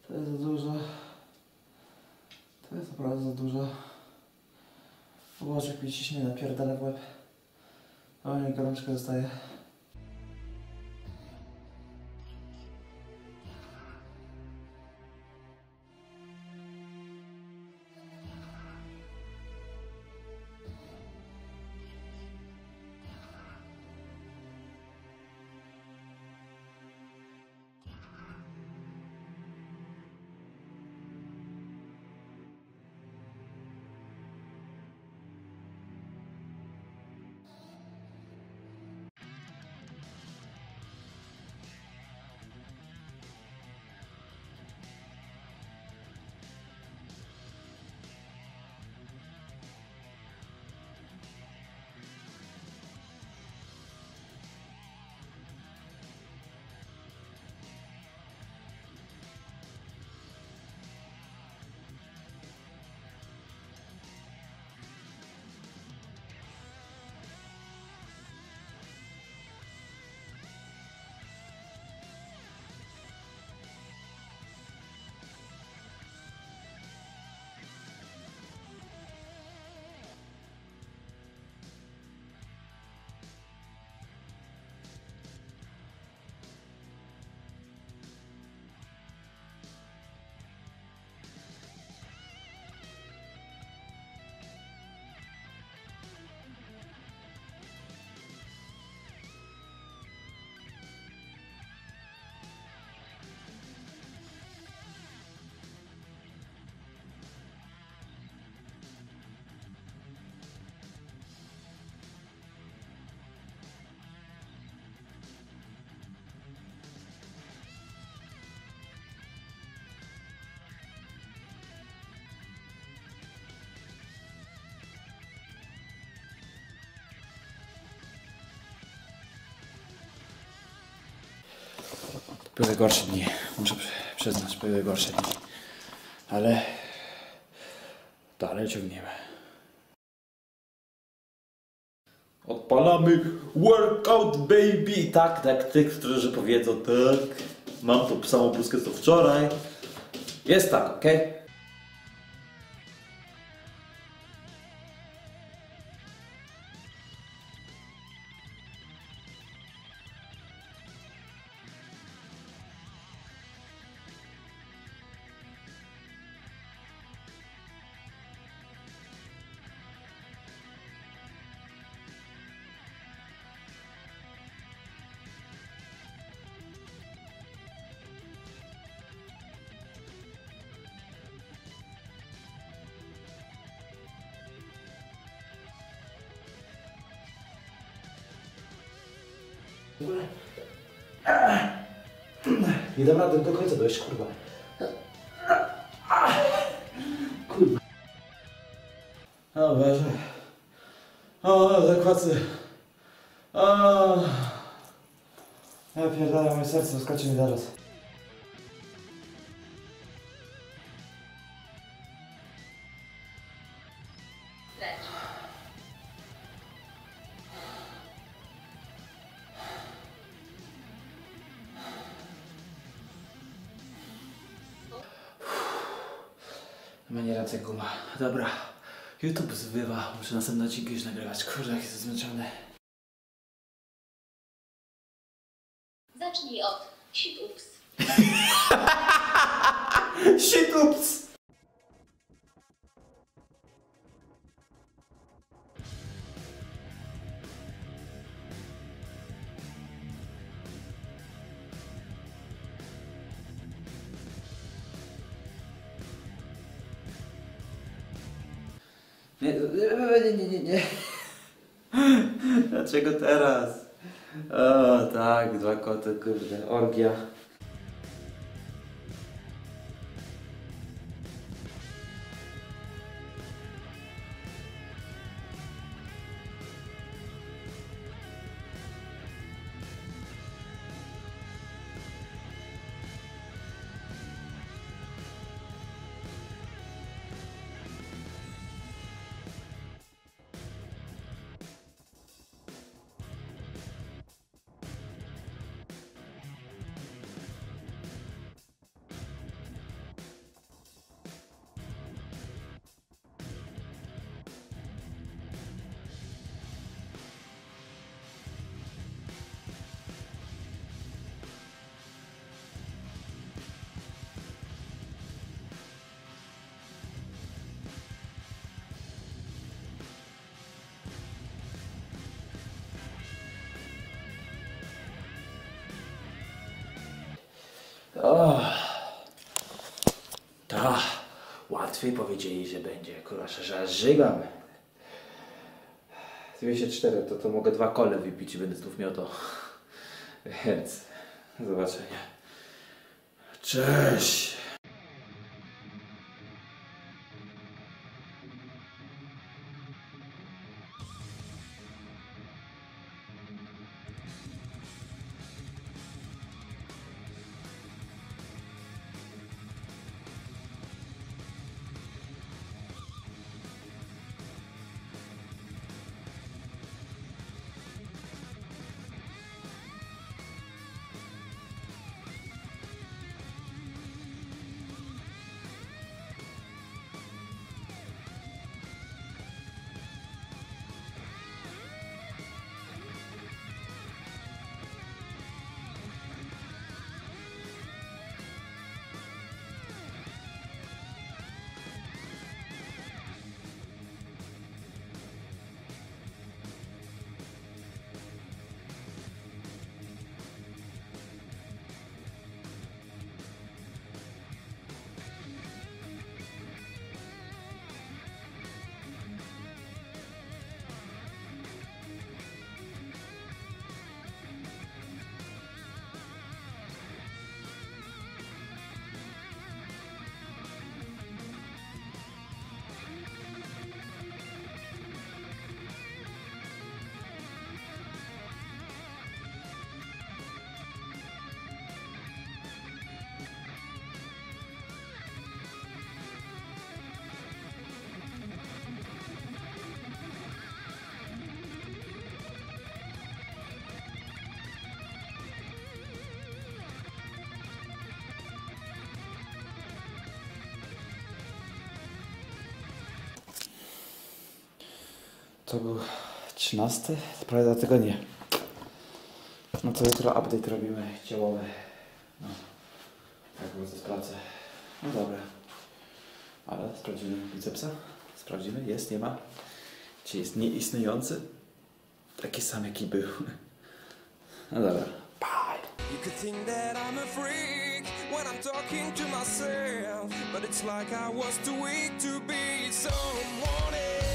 To jest za dużo. To jest naprawdę za dużo. O Boże, jak mi ciśnienie napierdala w łeb. O, mi gorączka zostaje. Były gorsze dni, muszę przyznać, były gorsze dni, ale dalej ciągniemy. Odpalamy workout baby! Tak, tych, którzy powiedzą tak, mam tą samą bluzkę co wczoraj. Jest tak, okej? Nie dam rady do końca dojść, kurwa. Kurwa. O Boże. O, zakwacy. O. Ja pierdolę, moje serce wskoczy mi zaraz. Mnie ręce guma. Dobra. YouTube zbywa. Muszę następne odcinki już nagrywać. Kurde, jak jestem zmęczony. Zacznij od sit-ups. Sit-ups! Nie. Dlaczego teraz? O tak, 2 koty, kurde, orgia. Ta, łatwiej powiedzieli, że będzie, kurwa, że aż żygam. 204, to mogę 2 kole wypić i będę znów miał to. Więc, do zobaczenia. Cześć! To był 13, prawie 2 tygodnie. No to jutro update robimy ciałowy. No, tak bardzo sprawdzę. No dobra. Ale sprawdzimy bicepsa. Sprawdzimy, jest, nie ma. Czy jest nieistniejący? Taki sam jaki był. No dobra. Bye. You could think that I'm a freak when I'm talking to myself, but it's like I was too weak to be someone else.